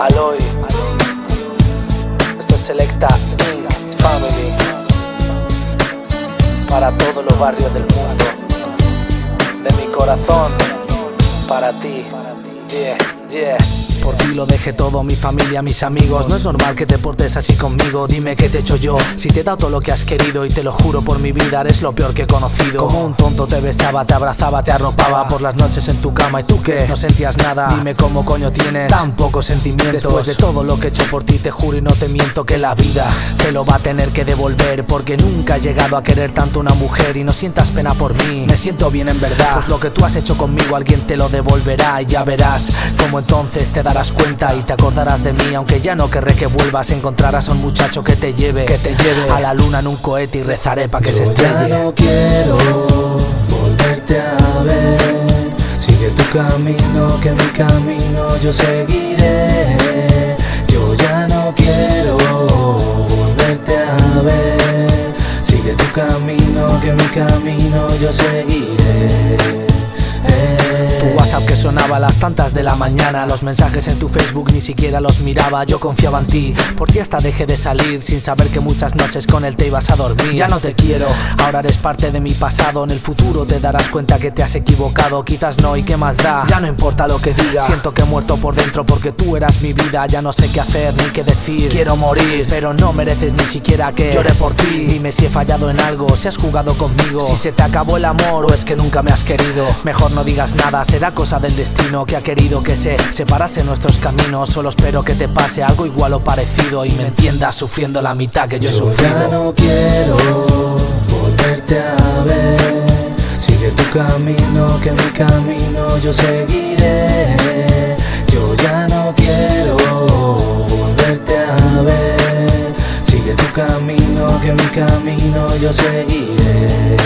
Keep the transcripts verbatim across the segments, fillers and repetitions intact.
Aloy. Esto es Selecta Inc Family. Para todos los barrios del mundo. De mi corazón, para ti. Yeah, yeah. Por ti lo dejé todo, mi familia, mis amigos. No es normal que te portes así conmigo. Dime qué te he hecho yo, si te he dado todo lo que has querido. Y te lo juro por mi vida, eres lo peor que he conocido. Como un tonto te besaba, te abrazaba, te arropaba por las noches en tu cama. ¿Y tú qué? No sentías nada. Dime cómo coño tienes tan pocos sentimientos. Después de todo lo que he hecho por ti, te juro y no te miento que la vida te lo va a tener que devolver. Porque nunca he llegado a querer tanto una mujer. Y no sientas pena por mí, me siento bien en verdad. Pues lo que tú has hecho conmigo alguien te lo devolverá. Y ya verás como entonces te darás cuenta y te acordarás de mí. Aunque ya no querré que vuelvas, encontrarás a un muchacho que te lleve, que te lleve a la luna en un cohete y rezaré pa' que Yo se estrelle. Ya no quiero volverte a ver. Sigue tu camino, que mi camino yo seguiré. Yo ya no quiero volverte a ver. Sigue tu camino, que mi camino yo seguiré. Tu WhatsApp que sonaba a las tantas de la mañana, los mensajes en tu Facebook ni siquiera los miraba. Yo confiaba en ti, por ti hasta dejé de salir, sin saber que muchas noches con él te ibas a dormir. Ya no te quiero, ahora eres parte de mi pasado. En el futuro te darás cuenta que te has equivocado. Quizás no, y qué más da, ya no importa lo que diga. Siento que he muerto por dentro porque tú eras mi vida. Ya no sé qué hacer ni qué decir, quiero morir, pero no mereces ni siquiera que llore por ti. Dime si he fallado en algo, si has jugado conmigo, si se te acabó el amor o es que nunca me has querido. Mejor no digas nada, será cosa del destino que ha querido que se separase nuestros caminos. Solo espero que te pase algo igual o parecido y me entiendas sufriendo la mitad que yo he Yo sufrido. ya no quiero volverte a ver. Sigue tu camino, que mi camino yo seguiré. Yo ya no quiero volverte a ver. Sigue tu camino, que mi camino yo seguiré.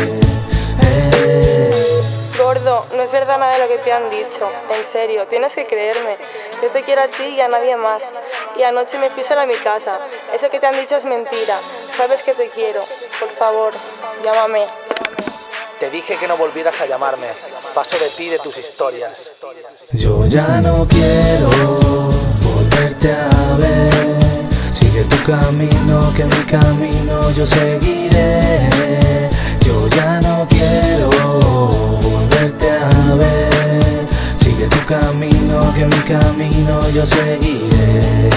Eh. Gordo, no es verdad nada de lo que te han dicho. En serio, tienes que creerme. Yo te quiero a ti y a nadie más. Y anoche me fui sola a mi casa. Eso que te han dicho es mentira. Sabes que te quiero. Por favor, llámame. Te dije que no volvieras a llamarme. Paso de ti y de tus historias. Yo ya no quiero volverte a ver. Sigue tu camino, que mi camino yo seguiré. Yo ya no quiero volverte a ver. Sigue tu camino, que mi camino yo seguiré.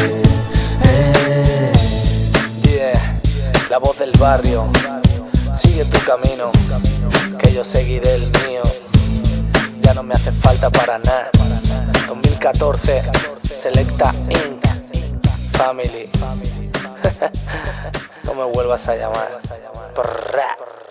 Eh. Yeah, la voz del barrio. Sigue tu camino, que yo seguiré el mío. Ya no me hace falta para nada. dos mil catorce, Selecta Inc Family. No me vuelvas a llamar. Prrra.